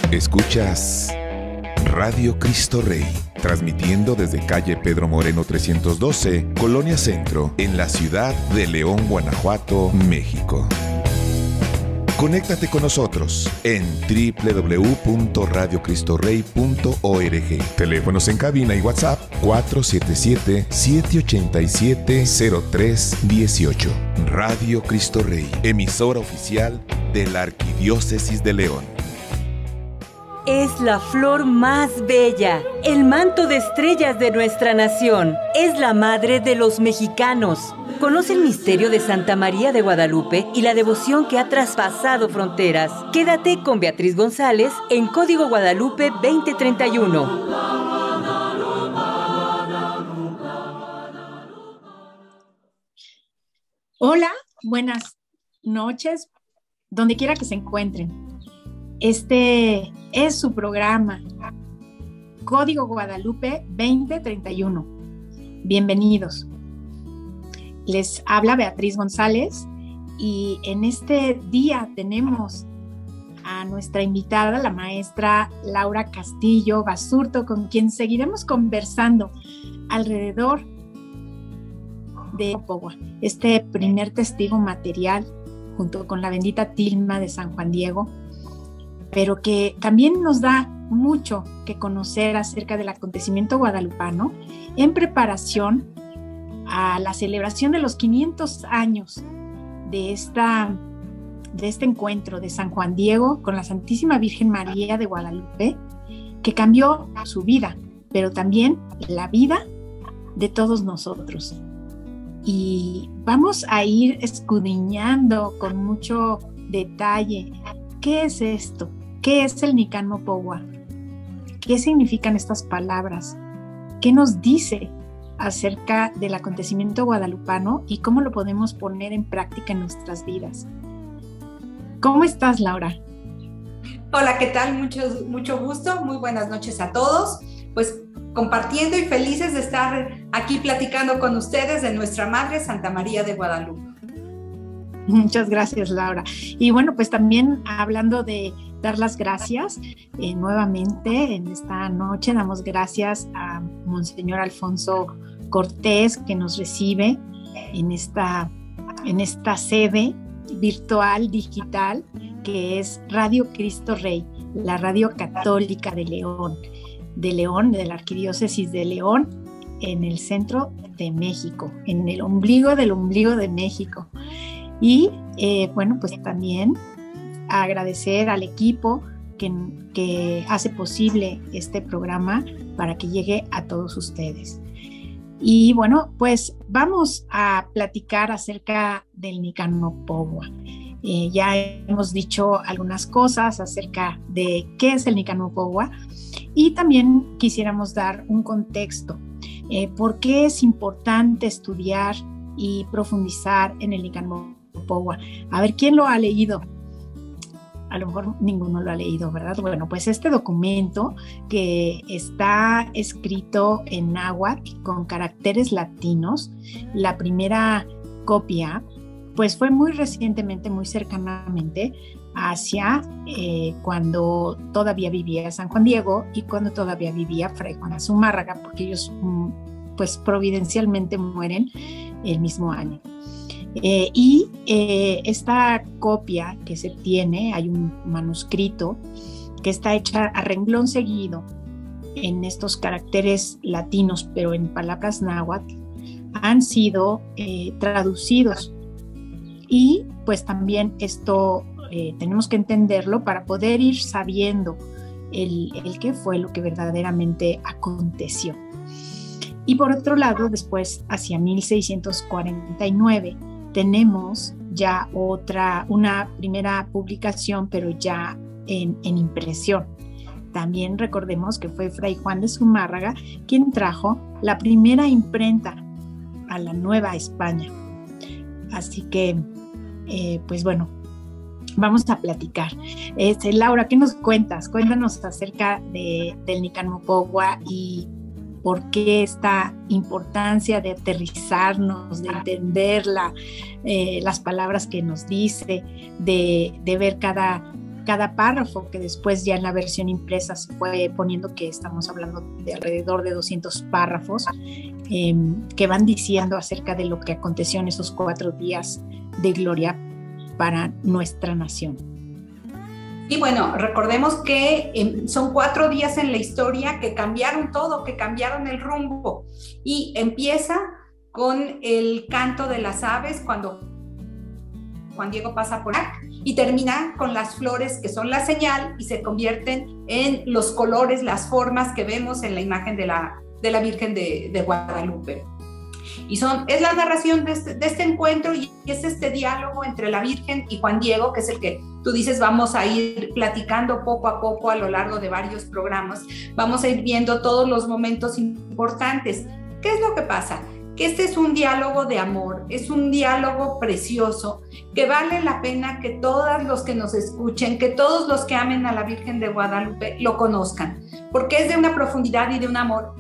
Escuchas Radio Cristo Rey, transmitiendo desde calle Pedro Moreno 312, Colonia Centro, en la ciudad de León, Guanajuato, México. Conéctate con nosotros en www.radiocristorey.org. Teléfonos en cabina y WhatsApp 477-787-0318. Radio Cristo Rey, emisora oficial de la Arquidiócesis de León. Es la flor más bella, el manto de estrellas de nuestra nación. Es la madre de los mexicanos. Conoce el misterio de Santa María de Guadalupe y la devoción que ha traspasado fronteras. Quédate con Beatriz González en Código Guadalupe 2031. Hola, buenas noches, donde quiera que se encuentren. Este es su programa, Código Guadalupe 2031. Bienvenidos. Les habla Beatriz González y en este día tenemos a nuestra invitada, la maestra Laura Castillo Basurto, con quien seguiremos conversando alrededor de Popogua, este primer testigo material junto con la bendita tilma de San Juan Diego, pero que también nos da mucho que conocer acerca del acontecimiento guadalupano en preparación a la celebración de los 500 años de este encuentro de San Juan Diego con la Santísima Virgen María de Guadalupe, que cambió su vida, pero también la vida de todos nosotros. Y vamos a ir escudriñando con mucho detalle qué es esto, qué es el Nican Mopogua, qué significan estas palabras, qué nos dice acerca del acontecimiento guadalupano y cómo lo podemos poner en práctica en nuestras vidas. ¿Cómo estás, Laura? Hola, ¿qué tal? Mucho gusto, muy buenas noches a todos. Pues compartiendo y felices de estar aquí platicando con ustedes de nuestra Madre Santa María de Guadalupe. Muchas gracias, Laura. Y bueno, pues también hablando de dar las gracias, nuevamente en esta noche damos gracias a Monseñor Alfonso Cortés, que nos recibe en esta sede virtual, digital, que es Radio Cristo Rey, la radio católica de León, de la Arquidiócesis de León, en el centro de México, en el ombligo del ombligo de México. Y bueno, pues también agradecer al equipo que hace posible este programa para que llegue a todos ustedes. Y bueno, pues vamos a platicar acerca del Nican Mopogua. Ya hemos dicho algunas cosas acerca de qué es el Nican Mopogua y también quisiéramos dar un contexto. ¿Por qué es importante estudiar y profundizar en el Nican Mopogua? A ver, ¿quién lo ha leído? A lo mejor ninguno lo ha leído, ¿verdad? Bueno, pues este documento que está escrito en náhuatl con caracteres latinos, la primera copia, pues fue muy recientemente, muy cercanamente, hacia cuando todavía vivía San Juan Diego y cuando todavía vivía Fray Juan de Zumárraga, porque ellos pues providencialmente mueren el mismo año. Esta copia que se tiene, hay un manuscrito que está hecha a renglón seguido en estos caracteres latinos, pero en palabras náhuatl, han sido traducidos. Y pues también esto tenemos que entenderlo para poder ir sabiendo el qué fue lo que verdaderamente aconteció. Y por otro lado, después, hacia 1649, tenemos ya una primera publicación, pero ya en impresión. También recordemos que fue Fray Juan de Zumárraga quien trajo la primera imprenta a la Nueva España. Así que, pues bueno, vamos a platicar. Laura, ¿qué nos cuentas? Cuéntanos acerca del Nican Mopogua y por qué esta importancia de aterrizarnos, de entender las palabras que nos dice, de ver cada cada párrafo, que después ya en la versión impresa se fue poniendo, que estamos hablando de alrededor de 200 párrafos, que van diciendo acerca de lo que aconteció en esos 4 días de gloria para nuestra nación. Y bueno, recordemos que son 4 días en la historia que cambiaron todo, que cambiaron el rumbo. Y empieza con el canto de las aves cuando Juan Diego pasa por acá, y termina con las flores, que son la señal y se convierten en los colores, las formas que vemos en la imagen de la Virgen de Guadalupe. Y es la narración de este encuentro, y es este diálogo entre la Virgen y Juan Diego, que es el que tú dices vamos a ir platicando poco a poco a lo largo de varios programas. Vamos a ir viendo todos los momentos importantes. ¿Qué es lo que pasa? Que este es un diálogo de amor, es un diálogo precioso, que vale la pena que todos los que nos escuchen, que todos los que amen a la Virgen de Guadalupe lo conozcan, porque es de una profundidad y de un amor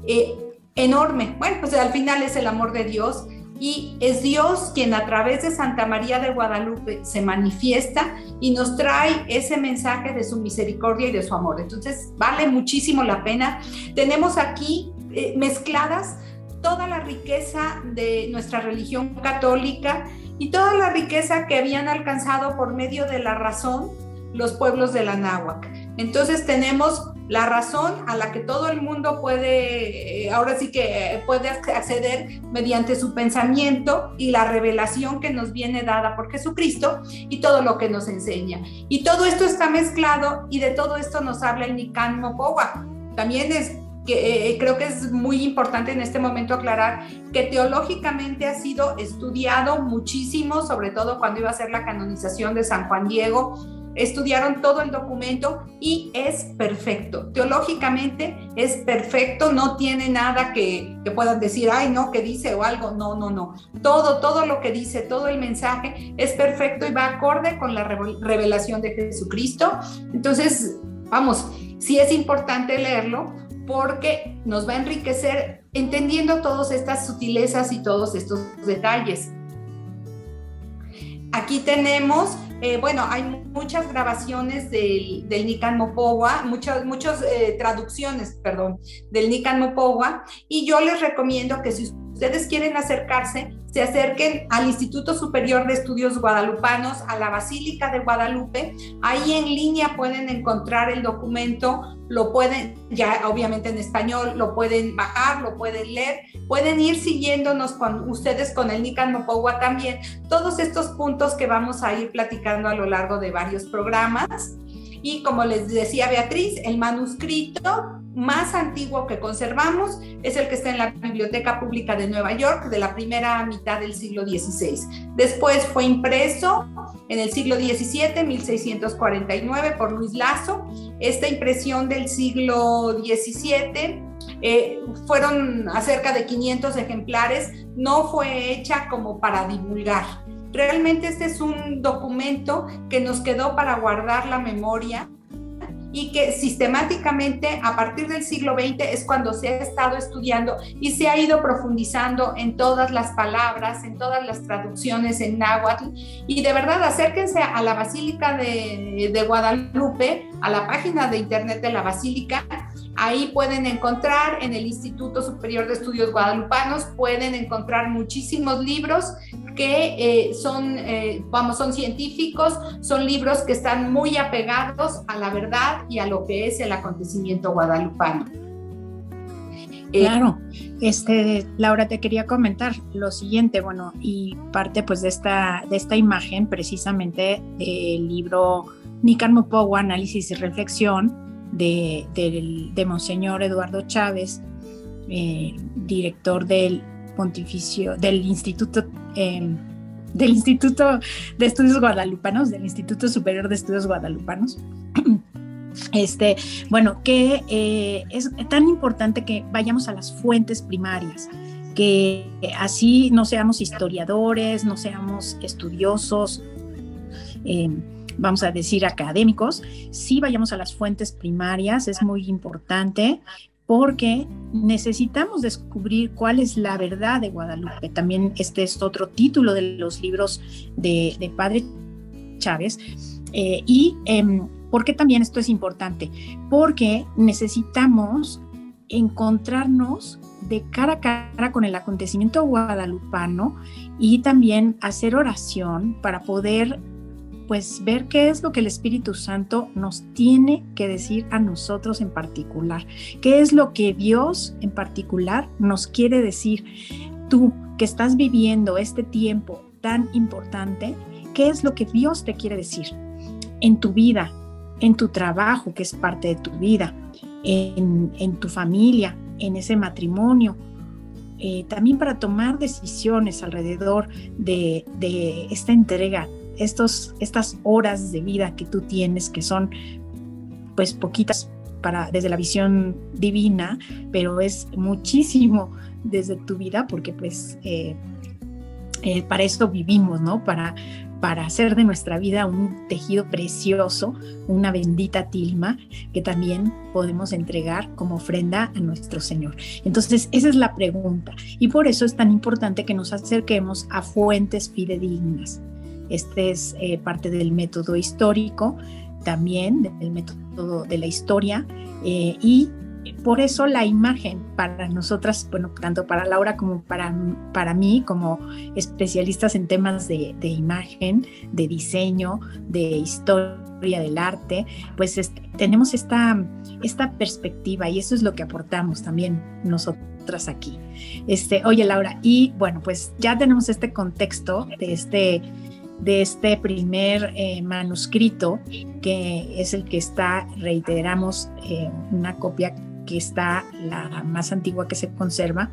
enorme. Bueno, pues al final es el amor de Dios, y es Dios quien a través de Santa María de Guadalupe se manifiesta y nos trae ese mensaje de su misericordia y de su amor. Entonces vale muchísimo la pena. Tenemos aquí mezcladas toda la riqueza de nuestra religión católica y toda la riqueza que habían alcanzado por medio de la razón los pueblos de la náhuatl. Entonces tenemos la razón a la que todo el mundo puede, ahora sí que puede acceder mediante su pensamiento, y la revelación que nos viene dada por Jesucristo y todo lo que nos enseña. Y todo esto está mezclado, y de todo esto nos habla el Nican Mopohua. También creo que es muy importante en este momento aclarar que teológicamente ha sido estudiado muchísimo, sobre todo cuando iba a ser la canonización de San Juan Diego. Estudiaron todo el documento y es perfecto. Teológicamente es perfecto, no tiene nada que puedan decir, ay, no, que dice o algo. No. Todo lo que dice, todo el mensaje es perfecto y va acorde con la revelación de Jesucristo. Entonces, vamos, sí es importante leerlo, porque nos va a enriquecer entendiendo todas estas sutilezas y todos estos detalles. Aquí tenemos, hay muchas grabaciones del Nican Mopohua, muchas traducciones, del Nican Mopohua, y yo les recomiendo que si ustedes quieren acercarse, se acerquen al Instituto Superior de Estudios Guadalupanos, a la Basílica de Guadalupe. Ahí en línea pueden encontrar el documento, lo pueden, ya obviamente en español, lo pueden bajar, lo pueden leer, pueden ir siguiéndonos ustedes con el Nican Mopohua también, todos estos puntos que vamos a ir platicando a lo largo de varios programas. Y como les decía Beatriz, el manuscrito más antiguo que conservamos es el que está en la Biblioteca Pública de Nueva York, de la primera mitad del siglo XVI. Después fue impreso en el siglo XVII, 1649, por Luis Lasso. Esta impresión del siglo XVII fueron cerca de 500 ejemplares, no fue hecha como para divulgar. Realmente este es un documento que nos quedó para guardar la memoria, y que sistemáticamente a partir del siglo XX es cuando se ha estado estudiando y se ha ido profundizando en todas las palabras, en todas las traducciones en náhuatl. Y de verdad, acérquense a la Basílica de Guadalupe, a la página de internet de la Basílica. Ahí pueden encontrar, en el Instituto Superior de Estudios Guadalupanos, pueden encontrar muchísimos libros que son científicos, son libros que están muy apegados a la verdad y a lo que es el acontecimiento guadalupano. Claro, Laura, te quería comentar lo siguiente, y parte pues de esta imagen precisamente del libro Nican Mopohua, Análisis y Reflexión, de Monseñor Eduardo Chávez, director del Pontificio, del Instituto de Estudios Guadalupanos, del Instituto Superior de Estudios Guadalupanos. Que es tan importante que vayamos a las fuentes primarias, que así no seamos historiadores, no seamos estudiosos, vamos a decir académicos, sí vayamos a las fuentes primarias, es muy importante, porque necesitamos descubrir cuál es la verdad de Guadalupe. También este es otro título de los libros de Padre Chávez, ¿Por qué también esto es importante? Porque necesitamos encontrarnos de cara a cara con el acontecimiento guadalupano y también hacer oración para poder pues ver qué es lo que el Espíritu Santo nos tiene que decir a nosotros en particular, qué es lo que Dios en particular nos quiere decir. Tú que estás viviendo este tiempo tan importante, ¿qué es lo que Dios te quiere decir en tu vida, en tu trabajo, que es parte de tu vida, en tu familia, en ese matrimonio? También para tomar decisiones alrededor de esta entrega, estas horas de vida que tú tienes, que son pues poquitas desde la visión divina, pero es muchísimo desde tu vida, porque pues para esto vivimos, ¿no? Para hacer de nuestra vida un tejido precioso, una bendita tilma que también podemos entregar como ofrenda a nuestro Señor. Entonces, esa es la pregunta, y por eso es tan importante que nos acerquemos a fuentes fidedignas. Este es parte del método histórico, también del método de la historia, y por eso la imagen para nosotras, bueno, tanto para Laura como para mí, como especialistas en temas de imagen, de diseño, de historia del arte, pues tenemos esta perspectiva, y eso es lo que aportamos también nosotras aquí. Oye, Laura, y bueno, pues ya tenemos este contexto de este primer manuscrito, que es el que está, reiteramos, una copia que está la más antigua que se conserva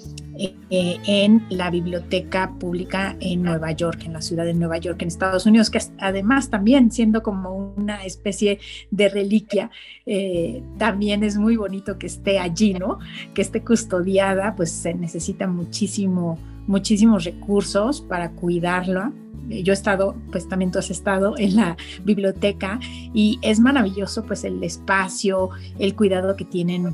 en la Biblioteca Pública en Nueva York, en la ciudad de Nueva York, en Estados Unidos, que además también siendo como una especie de reliquia, también es muy bonito que esté allí, ¿no? Que esté custodiada, pues se necesita muchísimos recursos para cuidarla. Yo he estado, pues también tú has estado en la biblioteca, y es maravilloso pues el espacio, el cuidado que tienen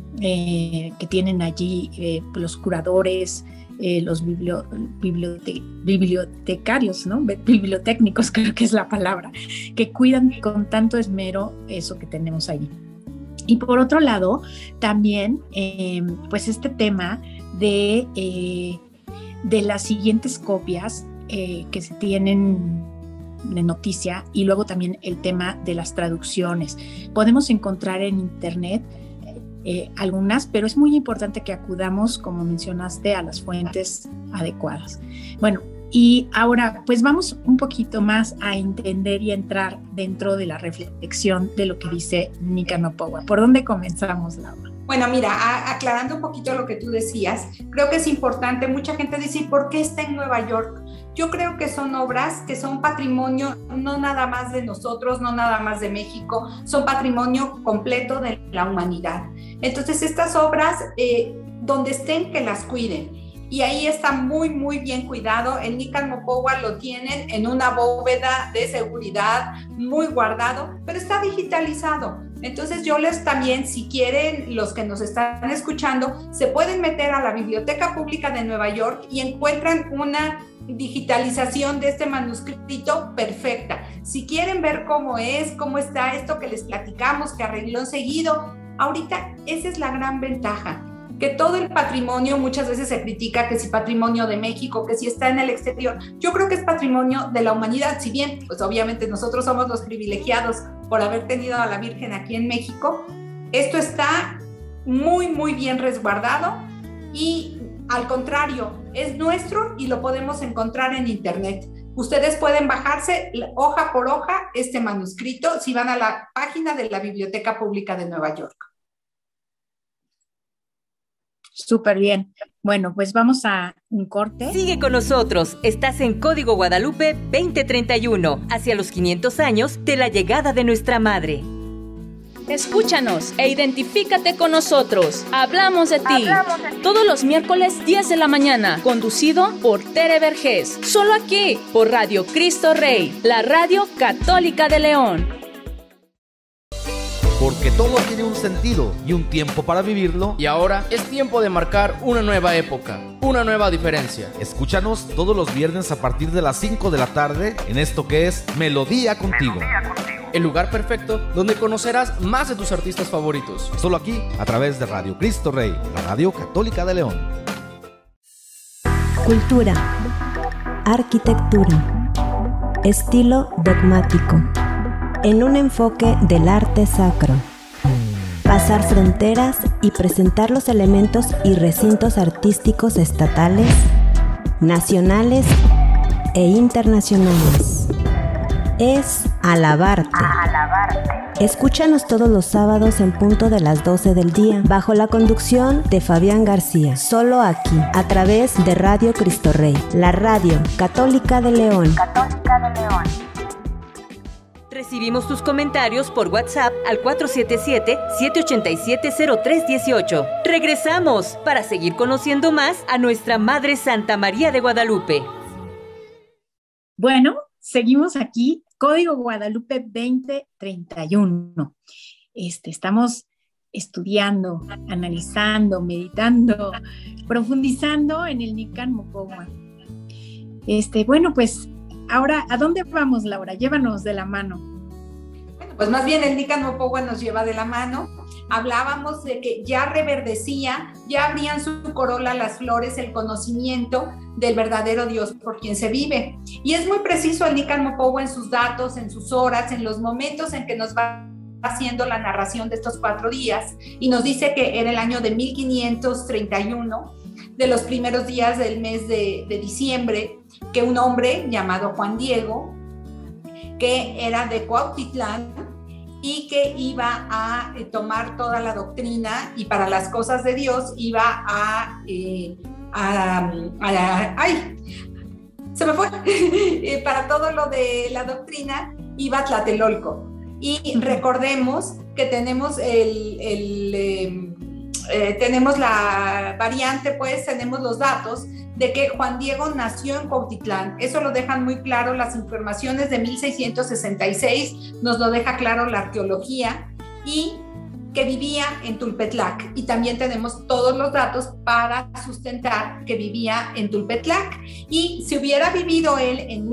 allí los curadores, los bibliotecarios, ¿no? Bibliotécnicos, creo que es la palabra, que cuidan con tanto esmero eso que tenemos allí. Y por otro lado, también pues este tema de las siguientes copias que se tienen de noticia, y luego también el tema de las traducciones. Podemos encontrar en internet algunas, pero es muy importante que acudamos, como mencionaste, a las fuentes adecuadas. Bueno, y ahora pues vamos un poquito más a entender y entrar dentro de la reflexión de lo que dice Nika Nopowa. ¿Por dónde comenzamos, Laura? Bueno, mira, aclarando un poquito lo que tú decías, creo que es importante. Mucha gente dice, ¿por qué está en Nueva York? Yo creo que son obras que son patrimonio no nada más de nosotros, no nada más de México, son patrimonio completo de la humanidad. Entonces, estas obras, donde estén, que las cuiden. Y ahí está muy, muy bien cuidado. El Nika Nopowa lo tienen en una bóveda de seguridad, muy guardado, pero está digitalizado. Entonces también, si quieren, los que nos están escuchando, se pueden meter a la Biblioteca Pública de Nueva York y encuentran una digitalización de este manuscrito perfecta. Si quieren ver cómo está esto que les platicamos, que arregló seguido, ahorita esa es la gran ventaja. Que todo el patrimonio, muchas veces se critica que si patrimonio de México, que si está en el exterior. Yo creo que es patrimonio de la humanidad, si bien, pues obviamente nosotros somos los privilegiados por haber tenido a la Virgen aquí en México. Esto está muy, muy bien resguardado, y al contrario, es nuestro y lo podemos encontrar en internet. Ustedes pueden bajarse hoja por hoja este manuscrito si van a la página de la Biblioteca Pública de Nueva York. Súper bien. Bueno, pues vamos a un corte. Sigue con nosotros. Estás en Código Guadalupe 2031, hacia los 500 años de la llegada de nuestra madre. Escúchanos e identifícate con nosotros. Hablamos de ti. Todos los miércoles 10 de la mañana, conducido por Tere Vergés. Solo aquí, por Radio Cristo Rey, la radio católica de León. porque todo tiene un sentido y un tiempo para vivirlo. Y ahora es tiempo de marcar una nueva época, una nueva diferencia. Escúchanos todos los viernes a partir de las 5 de la tarde en esto que es Melodía Contigo. El lugar perfecto donde conocerás más de tus artistas favoritos. Solo aquí, a través de Radio Cristo Rey, la radio católica de León. Cultura, arquitectura, estilo dogmático, en un enfoque del arte sacro. Pasar fronteras y presentar los elementos y recintos artísticos estatales, nacionales e internacionales. Es alabarte. Escúchanos todos los sábados en punto de las 12 del día, bajo la conducción de Fabián García, solo aquí, a través de Radio Cristo Rey, la radio católica de León. Recibimos tus comentarios por WhatsApp al 477-787-0318. Regresamos para seguir conociendo más a nuestra Madre Santa María de Guadalupe. Bueno, seguimos aquí, Código Guadalupe 2031. Estamos estudiando, analizando, meditando, profundizando en el Nican Mocogua. Bueno, pues ahora, ¿a dónde vamos, Laura? Llévanos de la mano. Bueno, pues más bien el Nican Mocogua nos lleva de la mano. Hablábamos de que ya reverdecía, ya abrían su corola las flores, el conocimiento del verdadero Dios por quien se vive. Y es muy preciso el Nican Mocogua en sus datos, en sus horas, en los momentos en que nos va haciendo la narración de estos 4 días. Y nos dice que era el año de 1531, de los primeros días del mes de diciembre, que un hombre llamado Juan Diego, que era de Cuautitlán, y que iba a tomar toda la doctrina y para las cosas de Dios iba ¡ay! Se me fue. Para todo lo de la doctrina iba a Tlatelolco. Y recordemos que tenemos tenemos la variante, pues tenemos los datos de que Juan Diego nació en Cuautitlán. Eso lo dejan muy claro las informaciones de 1666, nos lo deja claro la arqueología, y que vivía en Tulpetlac. Y también tenemos todos los datos para sustentar que vivía en Tulpetlac. Y si hubiera vivido él en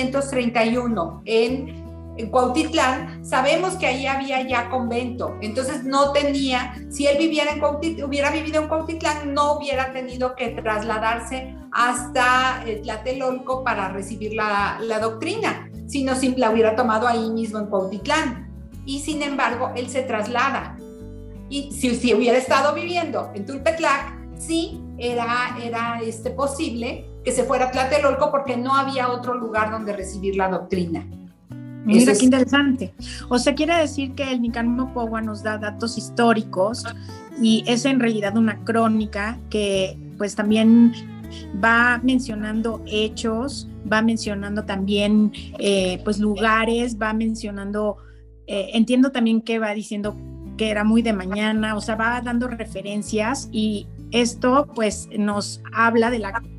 1531 en Cuautitlán, sabemos que ahí había ya convento, entonces no tenía, si él hubiera vivido en Cuautitlán, no hubiera tenido que trasladarse hasta Tlatelolco para recibir la doctrina, sino la hubiera tomado ahí mismo en Cuautitlán. Y sin embargo, él se traslada. Y si hubiera estado viviendo en Tulpetlac, sí era posible que se fuera a Tlatelolco porque no había otro lugar donde recibir la doctrina. Mira qué interesante. O sea, quiere decir que el Nican Mocogua nos da datos históricos y es en realidad una crónica que pues también va mencionando hechos, va mencionando también pues lugares, va mencionando, entiendo también que va diciendo que era muy de mañana, o sea, va dando referencias, y esto pues nos habla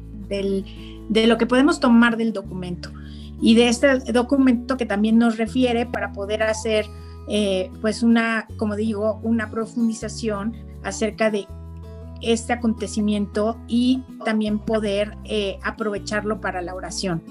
de lo que podemos tomar del documento. Y de este documento que también nos refiere para poder hacer, pues como digo, una profundización acerca de este acontecimiento y también poder aprovecharlo para la oración.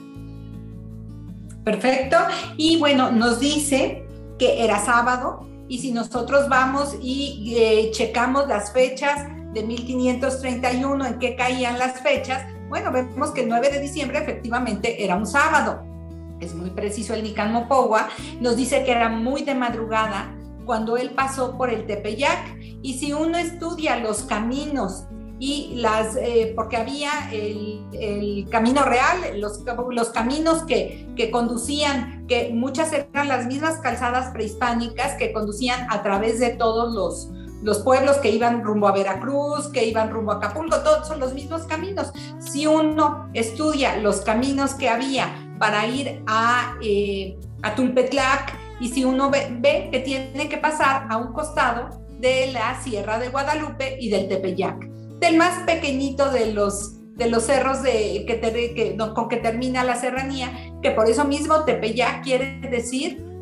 Perfecto. Y bueno, nos dice que era sábado, y si nosotros vamos y checamos las fechas de 1531, en qué caían las fechas, bueno, vemos que el 9 de diciembre efectivamente era un sábado. Es muy preciso el Nican Mocogua, nos dice que era muy de madrugada cuando él pasó por el Tepeyac. Y si uno estudia los caminos y porque había el camino real, los caminos que conducían, que muchas eran las mismas calzadas prehispánicas que conducían a través de todos los pueblos que iban rumbo a Veracruz, que iban rumbo a Acapulco, todos son los mismos caminos. Si uno estudia los caminos que había para ir a Tulpetlac, y si uno ve que tiene que pasar a un costado de la Sierra de Guadalupe y del Tepeyac, del más pequeñito de los cerros con que termina la serranía, que por eso mismo Tepeyac quiere decir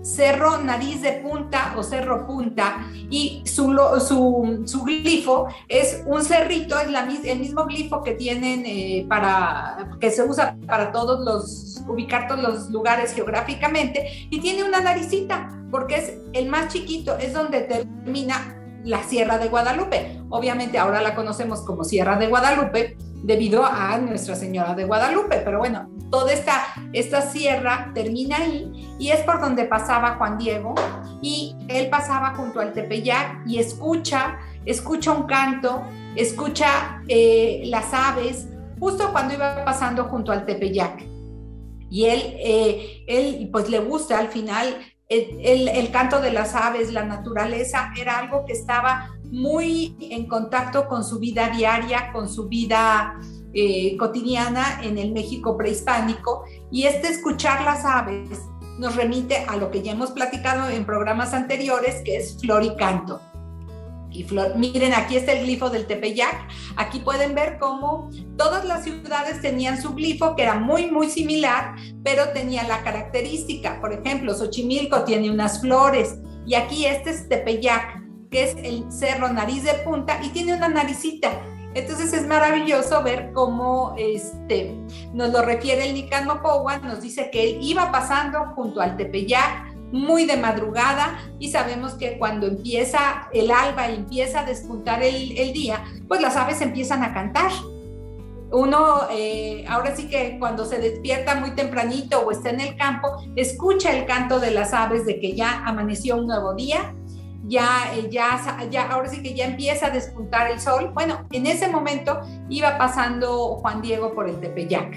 Cerro Nariz de Punta o Cerro Punta, y su glifo es un cerrito, es el mismo glifo que tienen que se usa para ubicar todos los lugares geográficamente, y tiene una naricita, porque es el más chiquito, es donde termina la Sierra de Guadalupe. Obviamente ahora la conocemos como Sierra de Guadalupe debido a Nuestra Señora de Guadalupe, pero bueno, toda esta sierra termina ahí, y es por donde pasaba Juan Diego, y él pasaba junto al Tepeyac y escucha un canto, escucha las aves, justo cuando iba pasando junto al Tepeyac. Y él pues le gusta al final el canto de las aves, la naturaleza, era algo que estaba muy en contacto con su vida diaria, con su vida cotidiana en el México prehispánico, y escuchar las aves nos remite a lo que ya hemos platicado en programas anteriores, que es flor y canto. Miren, aquí está el glifo del Tepeyac. Aquí pueden ver cómo todas las ciudades tenían su glifo, que era muy, muy similar, pero tenía la característica. Por ejemplo, Xochimilco tiene unas flores, y aquí este es Tepeyac, que es el Cerro Nariz de Punta, y tiene una naricita. Entonces es maravilloso ver cómo nos lo refiere el Nican Mopohua, nos dice que él iba pasando junto al Tepeyac muy de madrugada, y sabemos que cuando empieza el alba y empieza a despuntar el día, pues las aves empiezan a cantar. Uno, ahora sí que cuando se despierta muy tempranito o está en el campo, escucha el canto de las aves de que ya amaneció un nuevo día, ya ahora sí que ya empieza a despuntar el sol. Bueno, en ese momento iba pasando Juan Diego por el Tepeyac.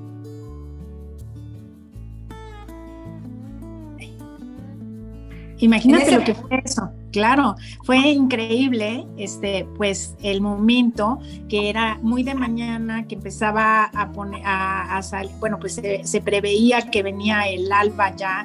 Imagínate lo que fue eso. Claro, fue increíble, pues el momento que era muy de mañana, que empezaba a salir, bueno, pues se preveía que venía el alba ya,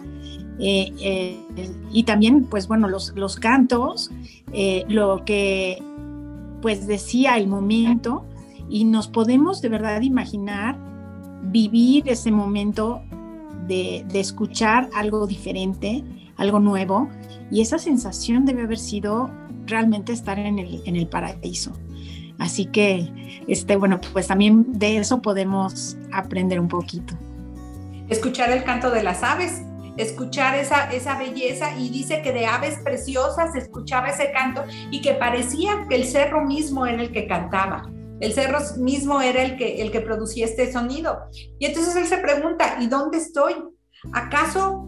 y también, pues bueno, los cantos, lo que pues decía el momento, y nos podemos de verdad imaginar vivir ese momento de escuchar algo diferente, algo nuevo, y esa sensación debe haber sido realmente estar en el paraíso. Así que, bueno, pues también de eso podemos aprender un poquito. Escuchar el canto de las aves, escuchar esa belleza, y dice que de aves preciosas escuchaba ese canto, y que parecía que el cerro mismo era el que cantaba. El cerro mismo era el que producía este sonido. Y entonces él se pregunta, ¿y dónde estoy? ¿Acaso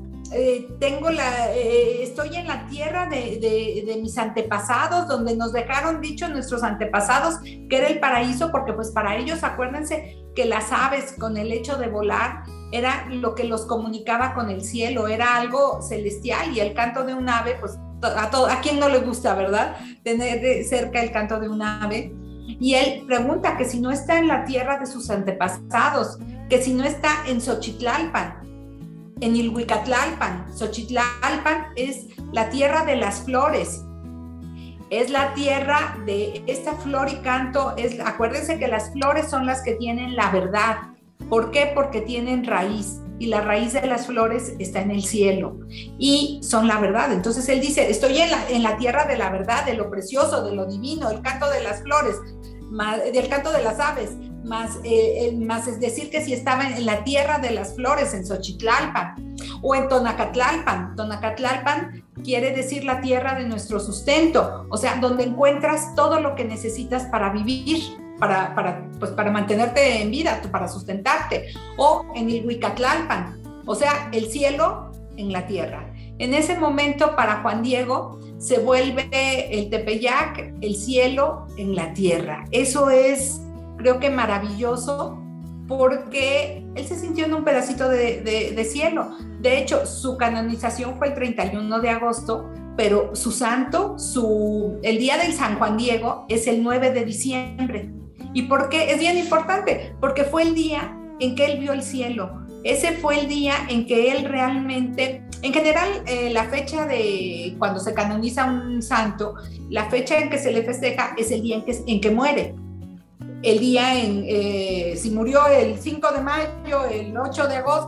estoy en la tierra de mis antepasados, donde nos dejaron dicho nuestros antepasados que era el paraíso? Porque pues para ellos, acuérdense que las aves, con el hecho de volar, era lo que los comunicaba con el cielo, era algo celestial, y el canto de un ave, pues a quien no le gusta, ¿verdad? Tener cerca el canto de un ave. Y él pregunta que si no está en la tierra de sus antepasados, que si no está en Xochitlalpan, en Ilhuicatlalpan. Xochitlalpan es la tierra de las flores, es la tierra de esta flor y canto. Acuérdense que las flores son las que tienen la verdad. ¿Por qué? Porque tienen raíz, y la raíz de las flores está en el cielo, y son la verdad. Entonces él dice, estoy en la tierra de la verdad, de lo precioso, de lo divino, el canto de las flores, del canto de las aves, más es decir que si estaba en la tierra de las flores, en Xochitlalpan, o en Tonacatlalpan. Tonacatlalpan quiere decir la tierra de nuestro sustento, o sea, donde encuentras todo lo que necesitas para vivir, para mantenerte en vida, para sustentarte. O en Ilhuicatlalpan, o sea, el cielo en la tierra. En ese momento, para Juan Diego, se vuelve el Tepeyac el cielo en la tierra. Eso es, creo que maravilloso, porque él se sintió en un pedacito de cielo. De hecho, su canonización fue el 31 de agosto, pero su santo, el día del San Juan Diego, es el 9 de diciembre. ¿Y por qué? Es bien importante, porque fue el día en que él vio el cielo. Ese fue el día en que él realmente, en general, la fecha de cuando se canoniza un santo, la fecha en que se le festeja es el día en que muere. El día si murió el 5 de mayo, el 8 de agosto,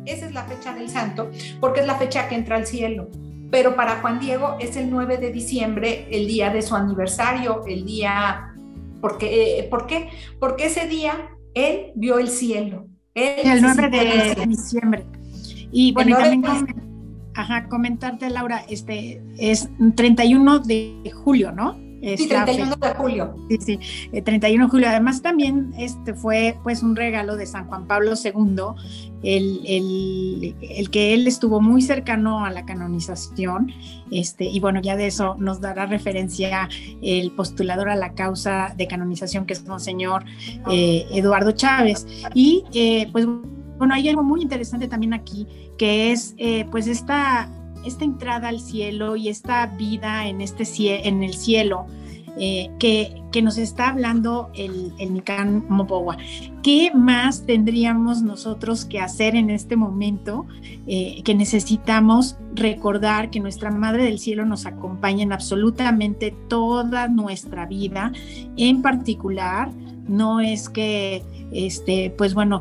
esa es la fecha del santo, porque es la fecha que entra al cielo. Pero para Juan Diego es el 9 de diciembre, el día de su aniversario, el día... ¿Por qué? Porque ese día él vio el cielo. El 9 de diciembre. Y bueno, y también comentarte, Laura, es 31 de julio, ¿no? Sí, 31 de julio. Sí, 31 de julio. Además también fue pues un regalo de San Juan Pablo II, el que él estuvo muy cercano a la canonización, y bueno, ya de eso nos dará referencia el postulador a la causa de canonización, que es Monseñor Eduardo Chávez. Y pues bueno, hay algo muy interesante también aquí, que es pues esta entrada al cielo y esta vida en el cielo que nos está hablando el Nican Mopowa. ¿Qué más tendríamos nosotros que hacer en este momento que necesitamos recordar que nuestra Madre del Cielo nos acompaña en absolutamente toda nuestra vida? En particular, no es que pues bueno,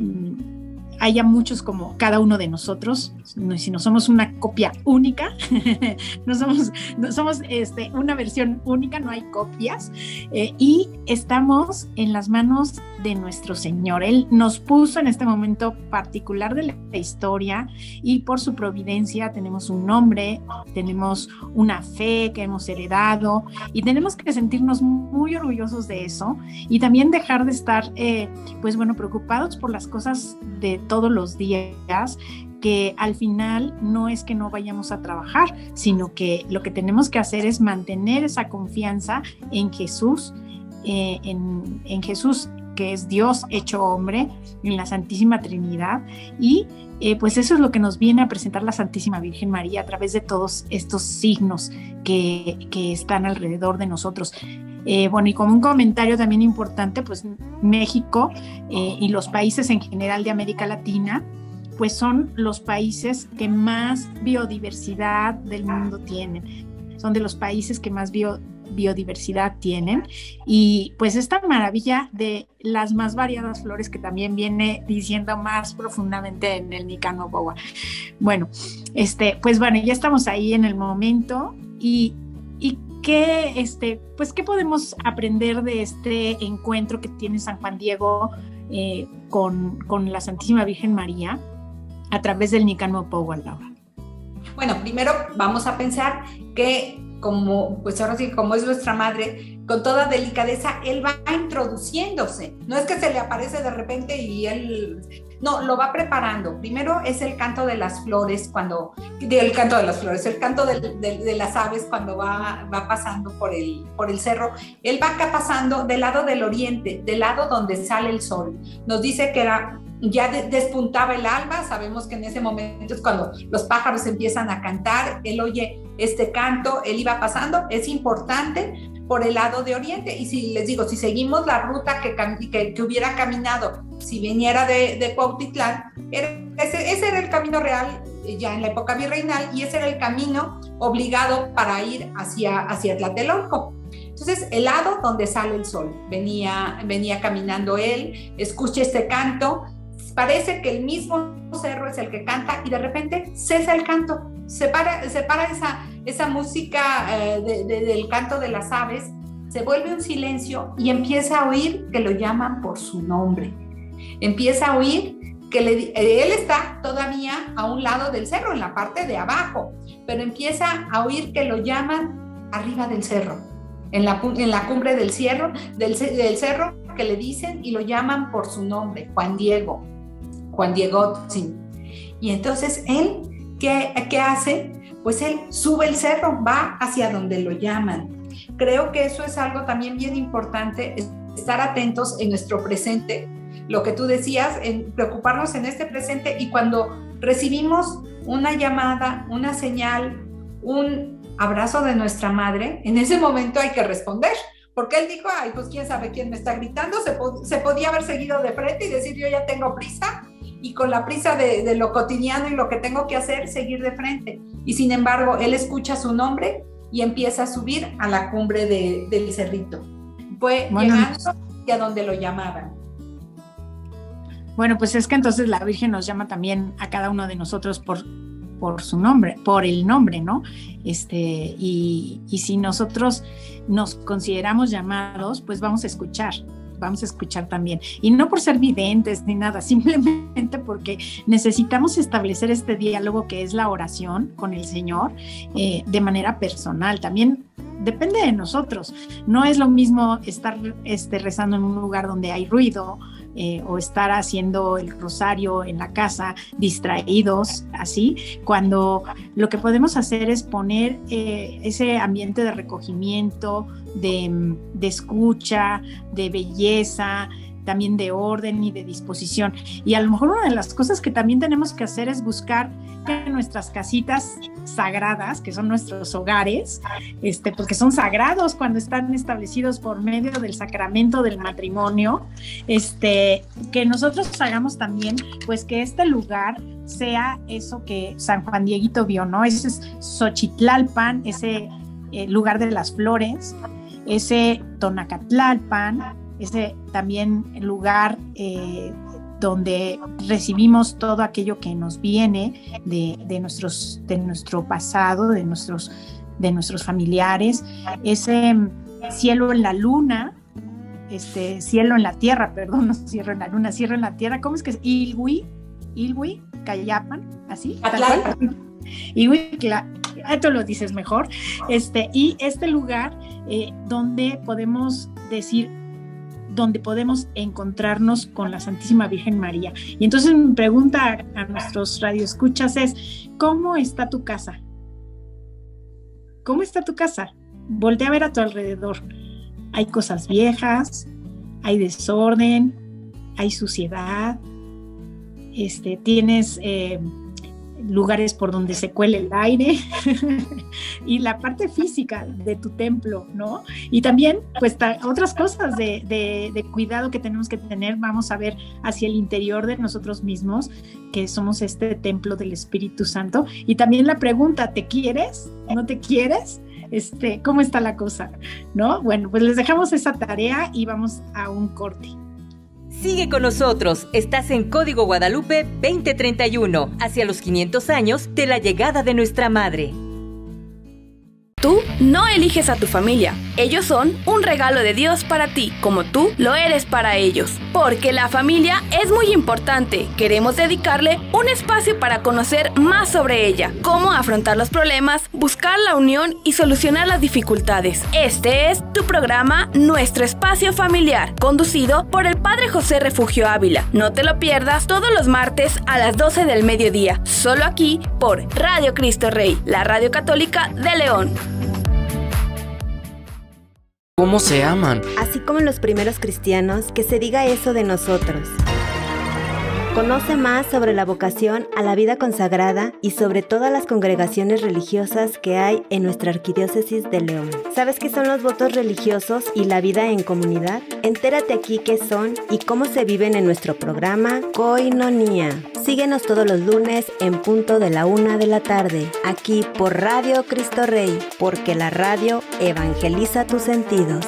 haya muchos como cada uno de nosotros, si no somos una copia única, no somos una versión única, no hay copias, y estamos en las manos de nuestro Señor. Él nos puso en este momento particular de la historia, y por su providencia tenemos un nombre, tenemos una fe que hemos heredado, y tenemos que sentirnos muy orgullosos de eso, y también dejar de estar pues bueno, preocupados por las cosas de todos los días, que al final no es que no vayamos a trabajar, sino que lo que tenemos que hacer es mantener esa confianza en Jesús, en Jesús, que es Dios hecho hombre, en la Santísima Trinidad, y pues eso es lo que nos viene a presentar la Santísima Virgen María a través de todos estos signos que están alrededor de nosotros. Bueno, y como un comentario también importante, pues México y los países en general de América Latina, pues son los países que más biodiversidad del mundo tienen. Son de los países que más biodiversidad tienen, y pues esta maravilla de las más variadas flores que también viene diciendo más profundamente en el Nican Mopowa. Bueno, pues bueno, ya estamos ahí en el momento, y pues qué podemos aprender de este encuentro que tiene San Juan Diego con la Santísima Virgen María a través del Nican Mopowa, Laura. Bueno, primero vamos a pensar que pues ahora sí, como es nuestra madre, con toda delicadeza, él va introduciéndose. No es que se le aparece de repente y él... No, lo va preparando. Primero es el canto de las flores, el canto de las aves cuando va pasando por el cerro. Él va acá pasando del lado del oriente, del lado donde sale el sol. Nos dice que ya despuntaba el alba. Sabemos que en ese momento es cuando los pájaros empiezan a cantar. Él oye este canto, él iba pasando. Es importante por el lado de oriente, y si les digo, si seguimos la ruta que hubiera caminado, si viniera de Cuautitlán, ese era el camino real ya en la época virreinal, y ese era el camino obligado para ir hacia Tlatelolco. Entonces, el lado donde sale el sol, venía caminando él, escucha este canto, parece que el mismo cerro es el que canta, y de repente cesa el canto, se para esa música del canto de las aves, se vuelve un silencio, y empieza a oír que lo llaman por su nombre. Empieza a oír que él está todavía a un lado del cerro, en la parte de abajo, pero empieza a oír que lo llaman arriba del cerro, en la cumbre del cerro, que le dicen y lo llaman por su nombre, Juan Diego Otzin. Y entonces él, ¿qué hace? Pues él sube el cerro, va hacia donde lo llaman. Creo que eso es algo también bien importante, estar atentos en nuestro presente, lo que tú decías, en preocuparnos en este presente, y cuando recibimos una llamada, una señal, un abrazo de nuestra madre, en ese momento hay que responder, porque él dijo, ay, pues quién sabe quién me está gritando. Se podía haber seguido de frente y decir, yo ya tengo prisa, y con la prisa de lo cotidiano y lo que tengo que hacer, seguir de frente. Y sin embargo, él escucha su nombre y empieza a subir a la cumbre del cerrito. Fue llegando hacia donde lo llamaban. Bueno, pues es que entonces la Virgen nos llama también a cada uno de nosotros por su nombre, por el nombre, ¿no? Y si nosotros nos consideramos llamados, pues vamos a escuchar también. Y no por ser videntes ni nada, simplemente porque necesitamos establecer este diálogo que es la oración con el Señor de manera personal. También depende de nosotros. No es lo mismo estar rezando en un lugar donde hay ruido, o estar haciendo el rosario en la casa distraídos, así, cuando lo que podemos hacer es poner ese ambiente de recogimiento, de escucha, de belleza, también de orden y de disposición. Y a lo mejor una de las cosas que también tenemos que hacer es buscar que nuestras casitas sagradas, que son nuestros hogares, porque son sagrados cuando están establecidos por medio del sacramento del matrimonio, que nosotros hagamos también, pues que este lugar sea eso que San Juan Dieguito vio, ¿no? Ese es Xochitlalpan, ese lugar de las flores, ese Tonacatlalpan, ese también lugar donde recibimos todo aquello que nos viene de nuestro pasado, de nuestros familiares, ese cielo en la luna, cielo en la tierra, perdón, no cielo en la luna, cielo en la tierra, ¿cómo es que es? Ilhui, Cayapan, así, Ilhui, tú lo dices mejor, y este lugar donde podemos decir, donde podemos encontrarnos con la Santísima Virgen María. Y entonces mi pregunta a nuestros radioescuchas es, ¿cómo está tu casa? ¿Cómo está tu casa? Voltea a ver a tu alrededor. Hay cosas viejas, hay desorden, hay suciedad, tienes lugares por donde se cuele el aire y la parte física de tu templo, ¿no? Y también, pues, otras cosas de cuidado que tenemos que tener, vamos a ver hacia el interior de nosotros mismos, que somos este templo del Espíritu Santo. Y también la pregunta, ¿te quieres? ¿No te quieres? ¿Cómo está la cosa? ¿No? Bueno, pues les dejamos esa tarea y vamos a un corte. Sigue con nosotros, estás en Código Guadalupe 2031, hacia los 500 años de la llegada de nuestra Madre. Tú no eliges a tu familia. Ellos son un regalo de Dios para ti, como tú lo eres para ellos. Porque la familia es muy importante. Queremos dedicarle un espacio para conocer más sobre ella, cómo afrontar los problemas, buscar la unión y solucionar las dificultades. Este es tu programa Nuestro Espacio Familiar, conducido por el Padre José Refugio Ávila. No te lo pierdas todos los martes a las 12 del mediodía, solo aquí por Radio Cristo Rey, la radio católica de León. ¿Cómo se aman? Así como los primeros cristianos, que se diga eso de nosotros. Conoce más sobre la vocación a la vida consagrada y sobre todas las congregaciones religiosas que hay en nuestra arquidiócesis de León. ¿Sabes qué son los votos religiosos y la vida en comunidad? Entérate aquí qué son y cómo se viven en nuestro programa Koinonía. Síguenos todos los lunes en punto de la 1 de la tarde, aquí por Radio Cristo Rey, porque la radio evangeliza tus sentidos.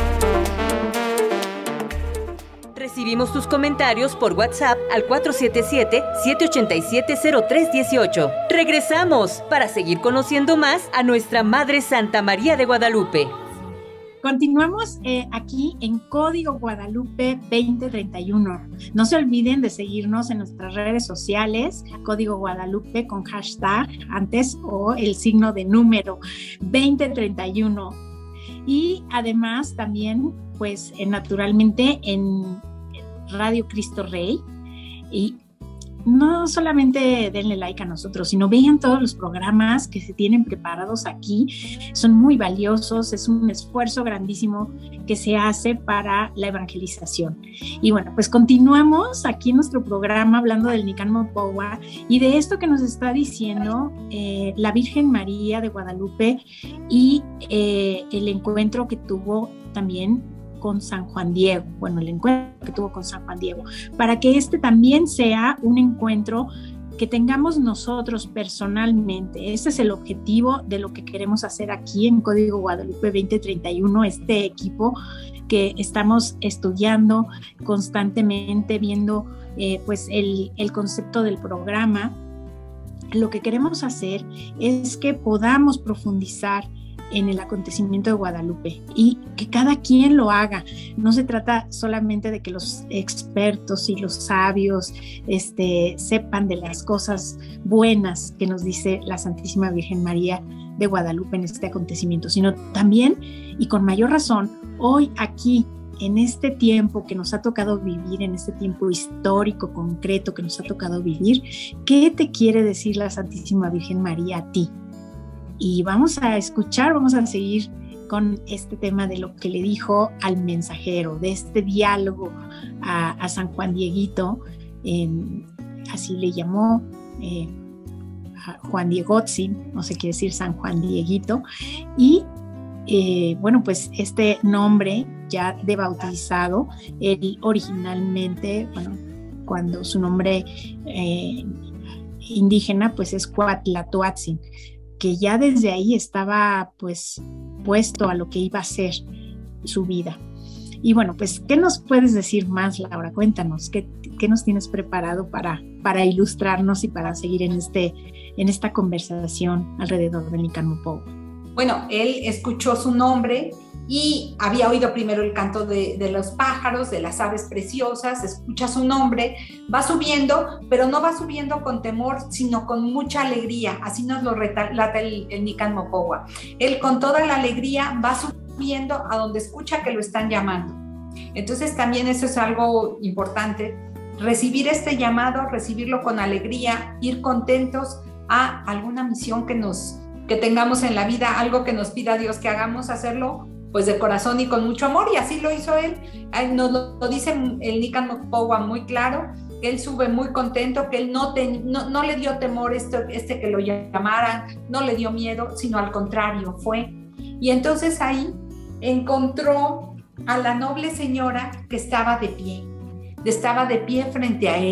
Recibimos tus comentarios por WhatsApp al 477-787-0318. Regresamos para seguir conociendo más a nuestra Madre Santa María de Guadalupe. Continuamos aquí en Código Guadalupe 2031. No se olviden de seguirnos en nuestras redes sociales, Código Guadalupe con hashtag antes o el signo de número 2031. Y además también, pues naturalmente en Radio Cristo Rey. Y no solamente denle like a nosotros, sino vean todos los programas que se tienen preparados aquí. Son muy valiosos, es un esfuerzo grandísimo que se hace para la evangelización. Y bueno, pues continuamos aquí en nuestro programa hablando del Nican Mopowa y de esto que nos está diciendo la Virgen María de Guadalupe y el encuentro que tuvo también con San Juan Diego, bueno, el encuentro que tuvo con San Juan Diego, para que este también sea un encuentro que tengamos nosotros personalmente. Ese es el objetivo de lo que queremos hacer aquí en Código Guadalupe 2031, este equipo que estamos estudiando constantemente, viendo pues el concepto del programa. Lo que queremos hacer es que podamos profundizar en el acontecimiento de Guadalupe y que cada quien lo haga. No se trata solamente de que los expertos y los sabios sepan de las cosas buenas que nos dice la Santísima Virgen María de Guadalupe en este acontecimiento, sino también, y con mayor razón, hoy aquí, en este tiempo que nos ha tocado vivir, en este tiempo histórico, concreto que nos ha tocado vivir, ¿qué te quiere decir la Santísima Virgen María a ti? Y vamos a escuchar, vamos a seguir con este tema de lo que le dijo al mensajero, de este diálogo a San Juan Dieguito, así le llamó a Juan Diegotzin, no se quiere decir San Juan Dieguito, y bueno, pues este nombre ya de bautizado, él originalmente, bueno, cuando su nombre indígena pues es Cuatlatoatzin, que ya desde ahí estaba pues puesto a lo que iba a ser su vida. Y bueno, pues, ¿qué nos puedes decir más, Laura? Cuéntanos, ¿qué nos tienes preparado para ilustrarnos y para seguir en esta conversación alrededor de Nican Mopogua? Bueno, él escuchó su nombre y había oído primero el canto de los pájaros, de las aves preciosas, escucha su nombre, va subiendo, pero no va subiendo con temor, sino con mucha alegría. Así nos lo relata el Nican Mopogua. Él con toda la alegría va subiendo a donde escucha que lo están llamando. Entonces también eso es algo importante, recibir este llamado, recibirlo con alegría, ir contentos a alguna misión que tengamos en la vida, algo que nos pida Dios que hagamos, hacerlo pues de corazón y con mucho amor, y así lo hizo él. Nos lo dice el Nican Mopogua muy claro, que él sube muy contento, que él no le dio temor que lo llamaran, no le dio miedo, sino al contrario, fue. Y entonces ahí encontró a la noble señora que estaba de pie frente a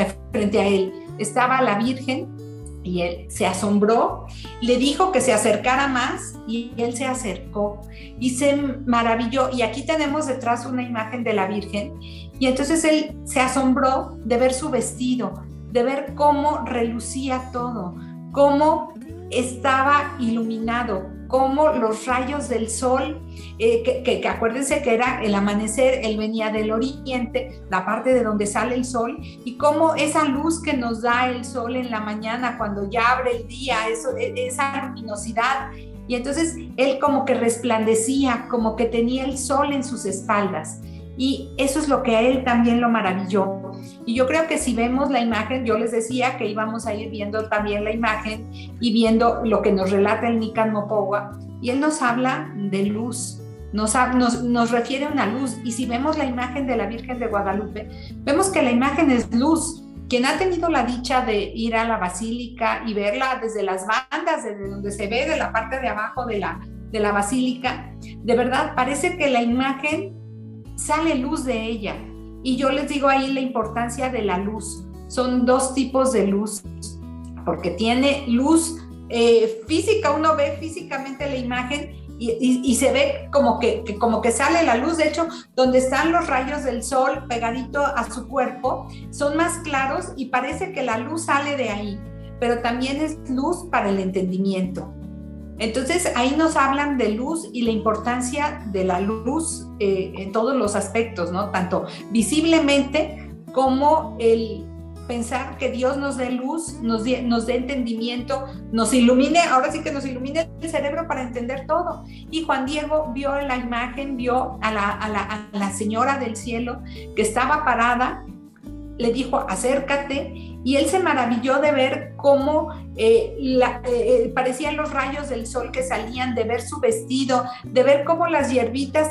él, estaba la Virgen. Y él se asombró, le dijo que se acercara más y él se acercó y se maravilló. Y aquí tenemos detrás una imagen de la Virgen y entonces él se asombró de ver su vestido, de ver cómo relucía todo, cómo estaba iluminado, cómo los rayos del sol, que acuérdense que era el amanecer, él venía del oriente, la parte de donde sale el sol, y cómo esa luz que nos da el sol en la mañana cuando ya abre el día, esa luminosidad, y entonces él como que resplandecía, como que tenía el sol en sus espaldas, y eso es lo que a él también lo maravilló. Y yo creo que si vemos la imagen, yo les decía que íbamos a ir viendo también la imagen y viendo lo que nos relata el Nican Mopogua, y él nos habla de luz, nos refiere a una luz. Y si vemos la imagen de la Virgen de Guadalupe, vemos que la imagen es luz. Quien ha tenido la dicha de ir a la basílica y verla desde las bandas, desde donde se ve de la parte de abajo de la basílica, de verdad parece que la imagen sale luz de ella. Y yo les digo ahí la importancia de la luz. Son dos tipos de luz, porque tiene luz física, uno ve físicamente la imagen y se ve como que sale la luz. De hecho, donde están los rayos del sol pegadito a su cuerpo, son más claros y parece que la luz sale de ahí, pero también es luz para el entendimiento. Entonces ahí nos hablan de luz y la importancia de la luz en todos los aspectos, ¿no? Tanto visiblemente como el pensar que Dios nos dé luz, nos dé entendimiento, nos ilumine, ahora sí que nos ilumine el cerebro para entender todo. Y Juan Diego vio la imagen, vio a la señora del cielo que estaba parada, le dijo acércate, y él se maravilló de ver cómo parecían los rayos del sol que salían, de ver su vestido, de ver cómo las hierbitas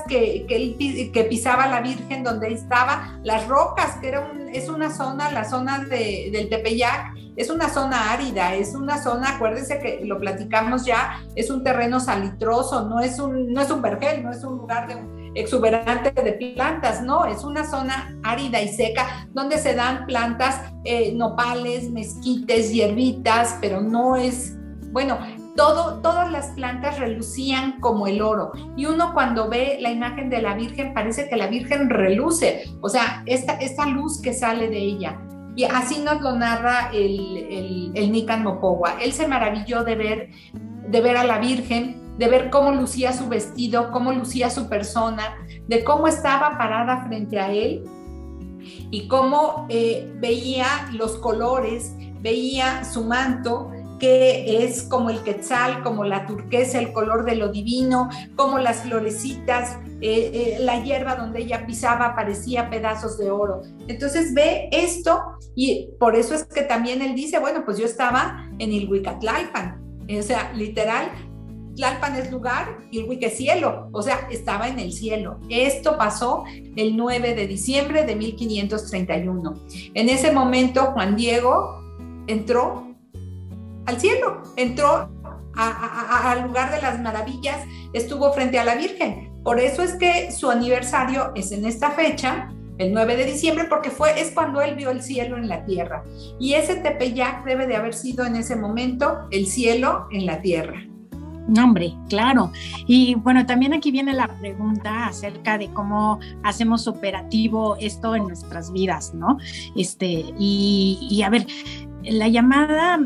que pisaba la Virgen, donde estaba, las rocas, que es una zona, la zona del Tepeyac, es una zona árida, es una zona, acuérdense que lo platicamos ya, es un terreno salitroso, no es un vergel, no es un lugar exuberante de plantas, no, es una zona árida y seca donde se dan plantas, nopales, mezquites, hierbitas, pero no es, bueno, todas las plantas relucían como el oro, y uno cuando ve la imagen de la Virgen parece que la Virgen reluce, o sea, esta luz que sale de ella. Y así nos lo narra el Nican Mopogua. Él se maravilló de ver a la Virgen, de ver cómo lucía su vestido, cómo lucía su persona, de cómo estaba parada frente a él y cómo veía los colores, veía su manto, que es como el quetzal, como la turquesa, el color de lo divino, como las florecitas, la hierba donde ella pisaba parecía pedazos de oro. Entonces ve esto, y por eso es que también él dice, bueno, pues yo estaba en Ilhuicatlalpan, o sea, literal, Tlalpan es lugar y Ilhuica es cielo, o sea, estaba en el cielo. Esto pasó el 9 de diciembre de 1531. En ese momento Juan Diego entró al cielo, entró al lugar de las maravillas, estuvo frente a la Virgen. Por eso es que su aniversario es en esta fecha, el 9 de diciembre, porque es cuando él vio el cielo en la tierra. Y ese Tepeyac debe de haber sido en ese momento el cielo en la tierra. No, hombre, claro. Y bueno, también aquí viene la pregunta acerca de cómo hacemos operativo esto en nuestras vidas, ¿no? Y a ver, la llamada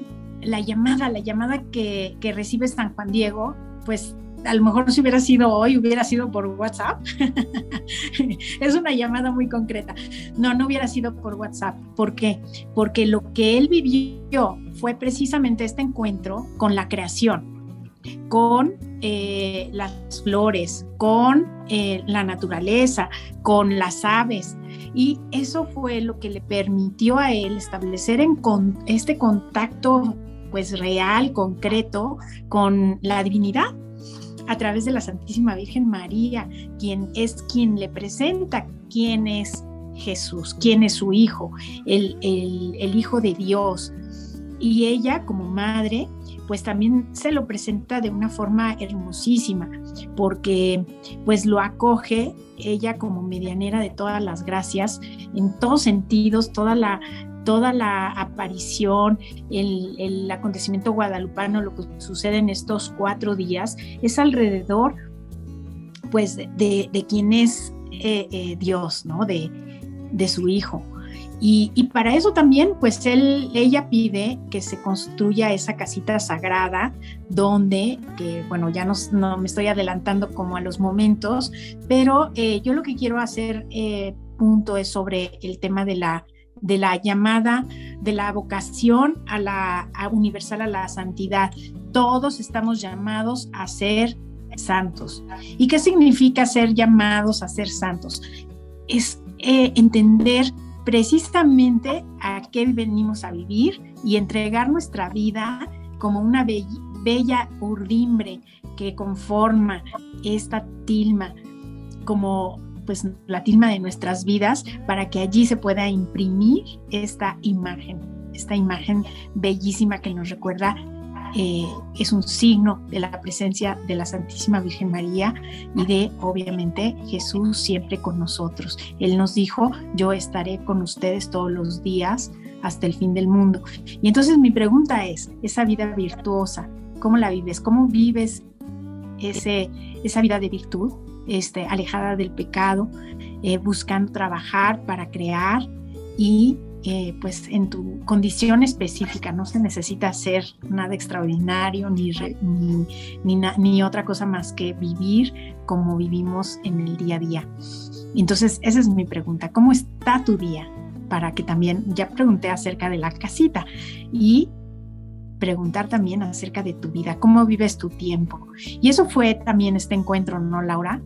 que recibe San Juan Diego, pues a lo mejor si hubiera sido hoy, hubiera sido por WhatsApp. Es una llamada muy concreta. No hubiera sido por WhatsApp. ¿Por qué? Porque lo que él vivió fue precisamente este encuentro con la creación, con las flores, con la naturaleza, con las aves. Y eso fue lo que le permitió a él establecer este contacto pues real, concreto, con la divinidad a través de la Santísima Virgen María, quien le presenta quién es Jesús, quién es su Hijo, el Hijo de Dios. Y ella, como madre, pues también se lo presenta de una forma hermosísima, porque pues lo acoge ella como medianera de todas las gracias, en todos sentidos, toda la aparición, el acontecimiento guadalupano, lo que sucede en estos 4 días, es alrededor pues de quién es Dios, ¿no? De su Hijo. Y para eso también, pues ella pide que se construya esa casita sagrada donde, que bueno, ya no me estoy adelantando como a los momentos, pero yo lo que quiero hacer punto es sobre el tema de la llamada, de la vocación universal a la santidad. Todos estamos llamados a ser santos. ¿Y qué significa ser llamados a ser santos? Es entender precisamente a qué venimos a vivir y entregar nuestra vida como una bella urdimbre que conforma esta tilma, como pues la tilma de nuestras vidas, para que allí se pueda imprimir esta imagen bellísima que nos recuerda, es un signo de la presencia de la Santísima Virgen María y de, obviamente, Jesús siempre con nosotros. Él nos dijo, yo estaré con ustedes todos los días hasta el fin del mundo. Y entonces mi pregunta es, esa vida virtuosa, ¿cómo la vives? ¿Cómo vives esa vida de virtud? Alejada del pecado, buscando trabajar para crear y pues en tu condición específica. No se necesita hacer nada extraordinario ni otra cosa más que vivir como vivimos en el día a día. Entonces esa es mi pregunta, ¿cómo está tu día? Para que también, ya pregunté acerca de la casita y preguntar también acerca de tu vida, cómo vives tu tiempo. Y eso fue también este encuentro, ¿no, Laura?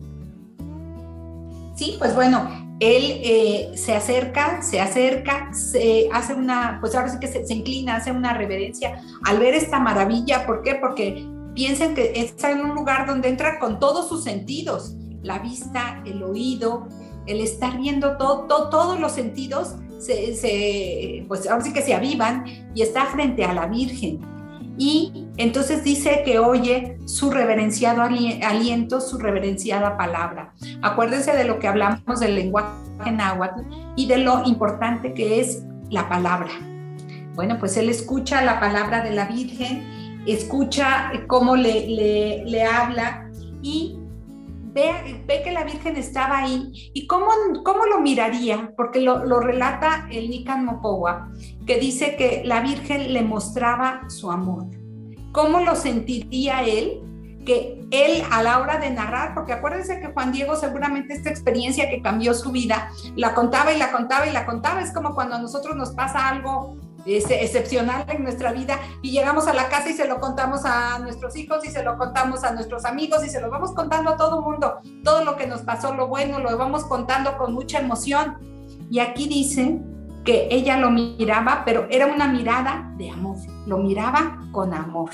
Sí, pues bueno, él se acerca, se hace una, pues ahora sí que se inclina, hace una reverencia al ver esta maravilla. ¿Por qué? Porque piensen que está en un lugar donde entra con todos sus sentidos, la vista, el oído, el estar viendo todos los sentidos, pues ahora sí que se avivan y está frente a la Virgen. y entonces dice que oye su reverenciado aliento, su reverenciada palabra. Acuérdense de lo que hablamos del lenguaje náhuatl y de lo importante que es la palabra. Bueno, pues él escucha la palabra de la Virgen, escucha cómo le habla y ve que la Virgen estaba ahí. ¿Y cómo lo miraría? Porque lo relata el Nican Mopowa, que dice que la Virgen le mostraba su amor. ¿Cómo lo sentiría él? Que él a la hora de narrar, porque acuérdense que Juan Diego seguramente esta experiencia que cambió su vida, la contaba y la contaba y la contaba. Es como cuando a nosotros nos pasa algo excepcional en nuestra vida y llegamos a la casa y se lo contamos a nuestros hijos y se lo contamos a nuestros amigos y se lo vamos contando a todo mundo. Todo lo que nos pasó, lo bueno, lo vamos contando con mucha emoción. Y aquí dice que ella lo miraba, pero era una mirada de amor, lo miraba con amor.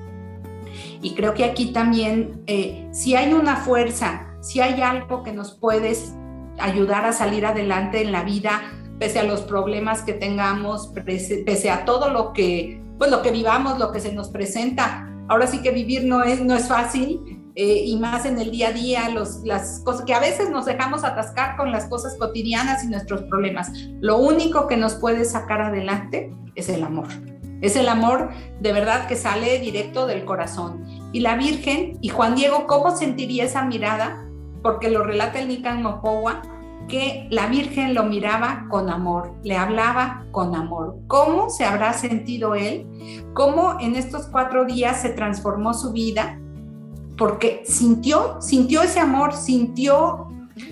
Y creo que aquí también, si hay una fuerza, si hay algo que nos puede ayudar a salir adelante en la vida, pese a los problemas que tengamos, pese a todo lo que vivamos, lo que se nos presenta. Ahora sí que vivir no es fácil, y más en el día a día, las cosas que a veces nos dejamos atascar con las cosas cotidianas y nuestros problemas. Lo único que nos puede sacar adelante es el amor. Es el amor de verdad que sale directo del corazón. Y la Virgen, y Juan Diego, ¿cómo sentiría esa mirada? Porque lo relata el Nican Mopowa, que la Virgen lo miraba con amor, le hablaba con amor. ¿Cómo se habrá sentido él? ¿Cómo en estos 4 días se transformó su vida? Porque sintió ese amor, sintió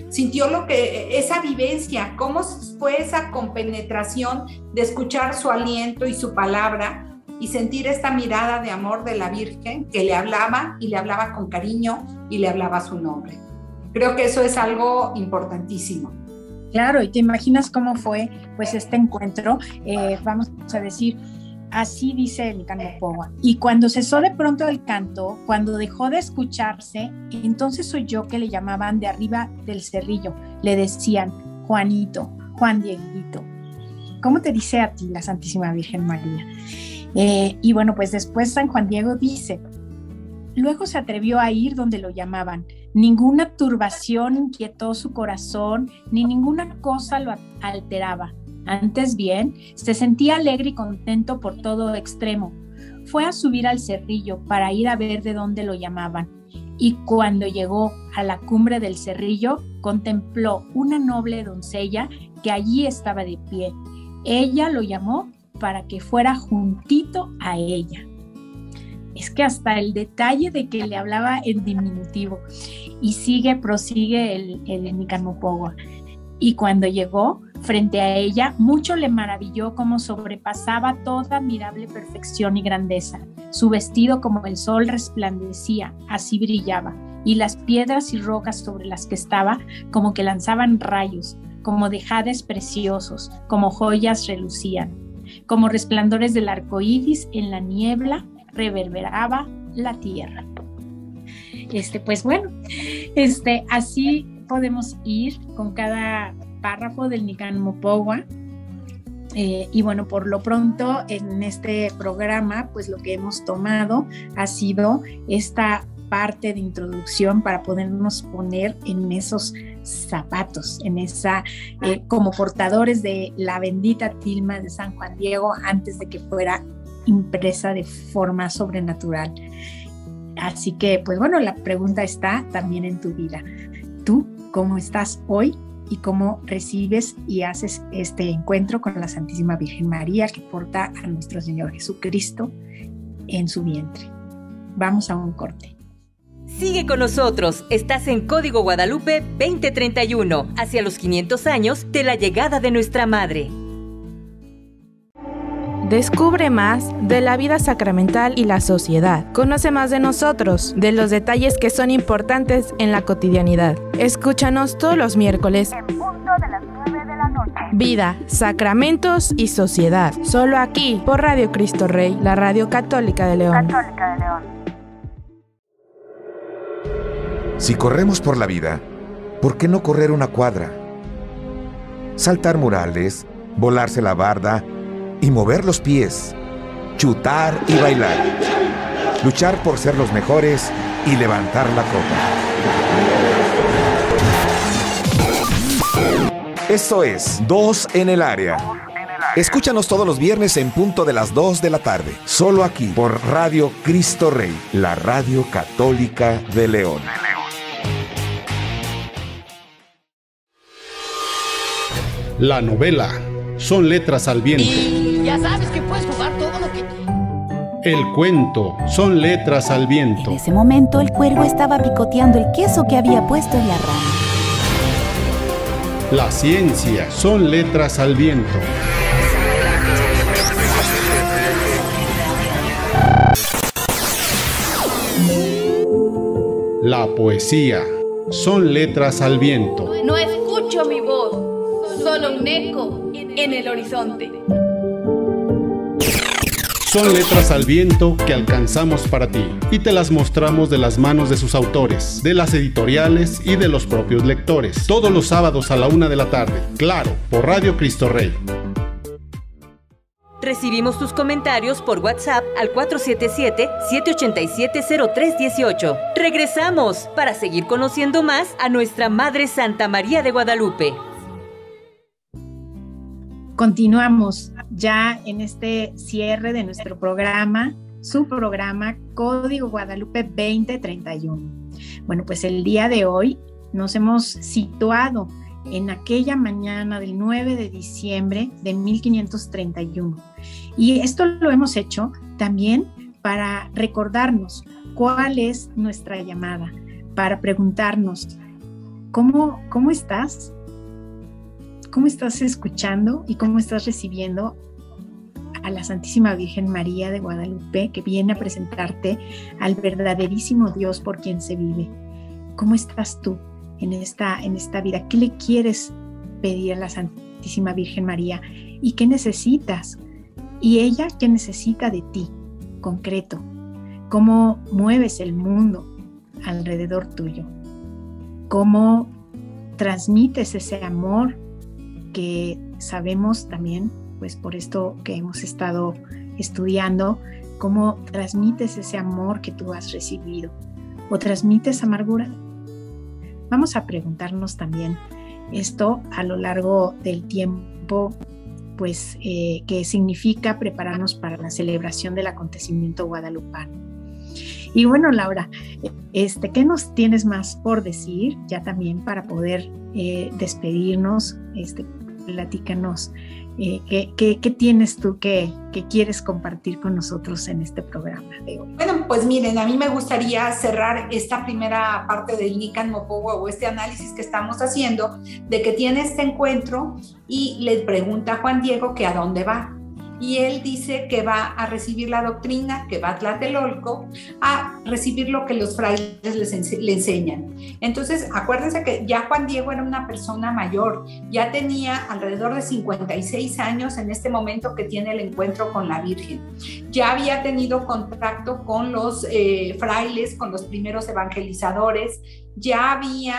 esa vivencia, cómo fue esa compenetración de escuchar su aliento y su palabra y sentir esta mirada de amor de la Virgen que le hablaba y le hablaba con cariño y le hablaba su nombre. Creo que eso es algo importantísimo. Claro, y te imaginas cómo fue pues este encuentro, vamos a decir, así dice el Nican Mopowa. Y cuando cesó de pronto el canto, cuando dejó de escucharse, entonces oyó que le llamaban de arriba del cerrillo, le decían, Juanito, Juan Dieguito. ¿Cómo te dice a ti la Santísima Virgen María? Y bueno, pues después San Juan Diego dice, luego se atrevió a ir donde lo llamaban. Ninguna turbación inquietó su corazón, ni ninguna cosa lo alteraba. Antes bien, se sentía alegre y contento por todo extremo. Fue a subir al cerrillo para ir a ver de dónde lo llamaban. Y cuando llegó a la cumbre del cerrillo, contempló una noble doncella que allí estaba de pie. Ella lo llamó para que fuera juntito a ella. Es que hasta el detalle de que le hablaba en diminutivo. Y prosigue el Nican Mopowa. Y cuando llegó frente a ella, mucho le maravilló cómo sobrepasaba toda admirable perfección y grandeza. Su vestido como el sol resplandecía, así brillaba, y las piedras y rocas sobre las que estaba como que lanzaban rayos, como de jades preciosos, como joyas relucían, como resplandores del arco iris en la niebla reverberaba la tierra. Pues bueno, así podemos ir con cada párrafo del Nican Mopowa. Y bueno, por lo pronto en este programa, pues lo que hemos tomado ha sido esta parte de introducción para podernos poner en esos zapatos, como portadores de la bendita tilma de San Juan Diego antes de que fuera impresa de forma sobrenatural. Así que, pues bueno, la pregunta está también en tu vida. ¿Tú cómo estás hoy y cómo recibes y haces este encuentro con la Santísima Virgen María que porta a nuestro Señor Jesucristo en su vientre? Vamos a un corte. Sigue con nosotros, estás en Código Guadalupe 2031, hacia los 500 años de la llegada de nuestra Madre. Descubre más de la vida sacramental y la sociedad. Conoce más de nosotros, de los detalles que son importantes en la cotidianidad. Escúchanos todos los miércoles en punto de las 9 de la noche. Vida, sacramentos y sociedad. Solo aquí, por Radio Cristo Rey, la radio católica de León. Si corremos por la vida, ¿por qué no correr una cuadra? Saltar murales, volarse la barda y mover los pies. chutar y bailar. Luchar por ser los mejores y levantar la copa. Eso es 2 en el área. Escúchanos todos los viernes en punto de las 2 de la tarde. Solo aquí por Radio Cristo Rey, la radio católica de León. La novela Son letras al viento. Y ya sabes que puedes jugar todo lo que... El cuento Son letras al viento. En ese momento el cuervo estaba picoteando el queso que había puesto en la rama. La ciencia Son letras al viento. La poesía Son letras al viento. No escucho mi voz, solo un eco en el horizonte. Son letras al viento que alcanzamos para ti y te las mostramos de las manos de sus autores, de las editoriales y de los propios lectores. Todos los sábados a la 1 de la tarde, claro, por Radio Cristo Rey. Recibimos tus comentarios por WhatsApp al 477-787-0318. Regresamos para seguir conociendo más a nuestra Madre Santa María de Guadalupe. Continuamos ya en este cierre de nuestro programa, su programa Código Guadalupe 2031. Bueno, pues el día de hoy nos hemos situado en aquella mañana del 9 de diciembre de 1531. Y esto lo hemos hecho también para recordarnos cuál es nuestra llamada, para preguntarnos, ¿cómo estás? ¿Cómo estás escuchando y cómo estás recibiendo a la Santísima Virgen María de Guadalupe, que viene a presentarte al verdaderísimo Dios por quien se vive? ¿Cómo estás tú en esta vida? ¿Qué le quieres pedir a la Santísima Virgen María? ¿Y qué necesitas? ¿Y ella qué necesita de ti, concreto? ¿Cómo mueves el mundo alrededor tuyo? ¿Cómo transmites ese amor que sabemos también, pues por esto que hemos estado estudiando, cómo transmites ese amor que tú has recibido? ¿O transmites amargura? Vamos a preguntarnos también esto a lo largo del tiempo, pues que significa prepararnos para la celebración del acontecimiento guadalupano. Y bueno, Laura, ¿qué nos tienes más por decir? Ya también para poder despedirnos, platícanos, ¿qué tienes tú que quieres compartir con nosotros en este programa de hoy? Bueno, pues miren, a mí me gustaría cerrar esta primera parte del Nican Mopowa, o este análisis que estamos haciendo, de que tiene este encuentro y le pregunta a Juan Diego que a dónde va. Y él dice que va a recibir la doctrina, que va a Tlatelolco a recibir lo que los frailes le enseñan. Entonces, acuérdense que ya Juan Diego era una persona mayor, ya tenía alrededor de 56 años en este momento que tiene el encuentro con la Virgen. Ya había tenido contacto con los frailes, con los primeros evangelizadores, ya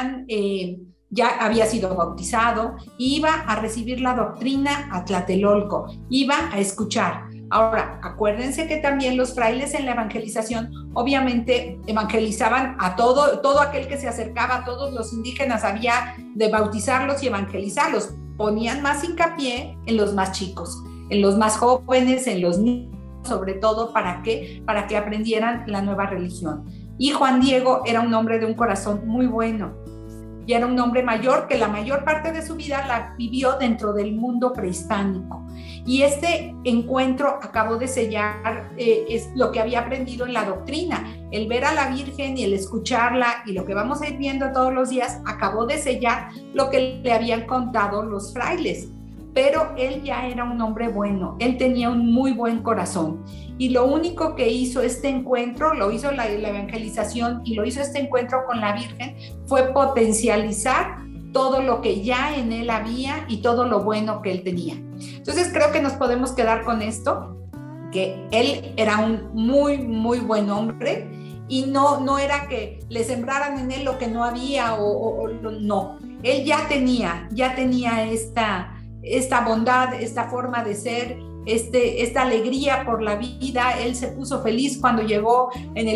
había sido bautizado, iba a recibir la doctrina a Tlatelolco, iba a escuchar. Ahora, acuérdense que también los frailes en la evangelización obviamente evangelizaban a todo aquel que se acercaba, a todos los indígenas, había de bautizarlos y evangelizarlos. Ponían más hincapié en los más chicos, en los más jóvenes, en los niños, sobre todo, ¿para qué? Para que aprendieran la nueva religión. Y Juan Diego era un hombre de un corazón muy bueno. Y era un hombre mayor que la mayor parte de su vida la vivió dentro del mundo prehispánico. Y este encuentro acabó de sellar es lo que había aprendido en la doctrina. El ver a la Virgen y el escucharla y lo que vamos a ir viendo todos los días acabó de sellar lo que le habían contado los frailes. Pero él ya era un hombre bueno, él tenía un muy buen corazón. Y lo único que hizo este encuentro, lo hizo la evangelización y lo hizo este encuentro con la Virgen, fue potencializar todo lo que ya en él había y todo lo bueno que él tenía. Entonces creo que nos podemos quedar con esto, que él era un muy, muy buen hombre y no era que le sembraran en él lo que no había no. Él ya tenía esta bondad, esta forma de ser, esta alegría por la vida. Él se puso feliz cuando llegó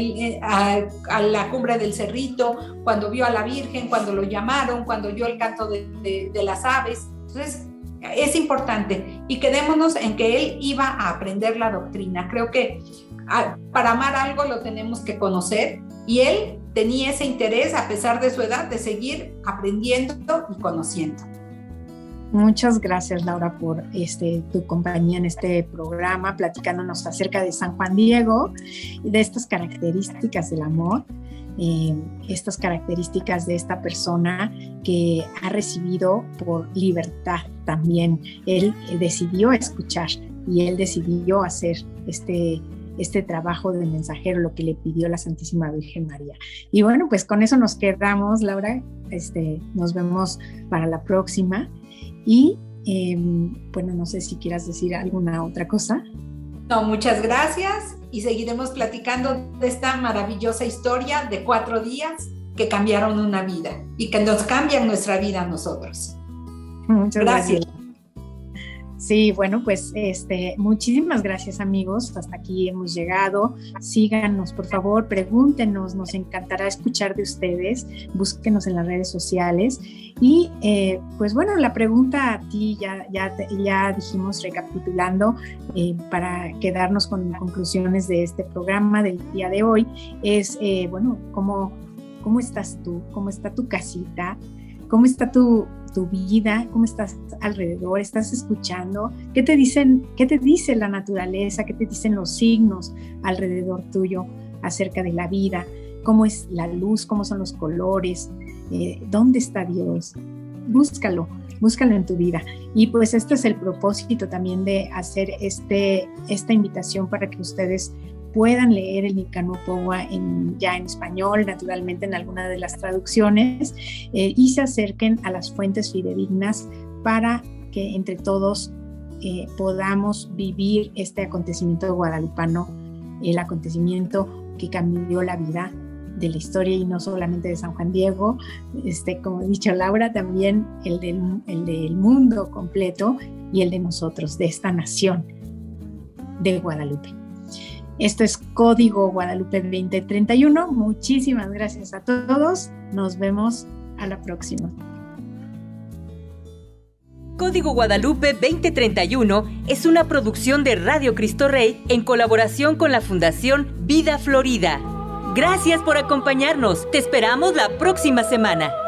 a la cumbre del Cerrito, cuando vio a la Virgen, cuando lo llamaron, cuando oyó el canto de las aves. Entonces, es importante, y quedémonos en que él iba a aprender la doctrina. Creo que para amar algo lo tenemos que conocer, y él tenía ese interés, a pesar de su edad, de seguir aprendiendo y conociendo. Muchas gracias, Laura, por tu compañía en este programa, platicándonos acerca de San Juan Diego y de estas características del amor, estas características de esta persona que ha recibido por libertad también. Él decidió escuchar y él decidió hacer este trabajo de mensajero, lo que le pidió la Santísima Virgen María. Y bueno, pues con eso nos quedamos, Laura. Nos vemos para la próxima. Y bueno, no sé si quieras decir alguna otra cosa. No, muchas gracias, y seguiremos platicando de esta maravillosa historia de 4 días que cambiaron una vida y que nos cambian nuestra vida a nosotros. Muchas gracias. Sí, bueno, pues muchísimas gracias, amigos. Hasta aquí hemos llegado. Síganos, por favor, pregúntenos, nos encantará escuchar de ustedes. Búsquenos en las redes sociales. Y pues bueno, la pregunta a ti ya dijimos, recapitulando, para quedarnos con conclusiones de este programa del día de hoy, es, bueno, ¿cómo estás tú? ¿Cómo está tu casita? ¿Cómo está tu vida? ¿Cómo estás alrededor? ¿Estás escuchando? ¿Qué te dice la naturaleza? ¿Qué te dicen los signos alrededor tuyo acerca de la vida? ¿Cómo es la luz? ¿Cómo son los colores? ¿Dónde está Dios? Búscalo en tu vida. Y pues este es el propósito también de hacer esta invitación para que ustedes puedan leer el Nicanor Pogua ya en español, naturalmente en alguna de las traducciones, y se acerquen a las fuentes fidedignas para que entre todos podamos vivir este acontecimiento guadalupano, el acontecimiento que cambió la vida de la historia, y no solamente de San Juan Diego, como ha dicho Laura, también el del mundo completo y el de nosotros, de esta nación de Guadalupe. Esto es Código Guadalupe 2031. Muchísimas gracias a todos. Nos vemos a la próxima. Código Guadalupe 2031 es una producción de Radio Cristo Rey en colaboración con la Fundación Vida Florida. Gracias por acompañarnos. Te esperamos la próxima semana.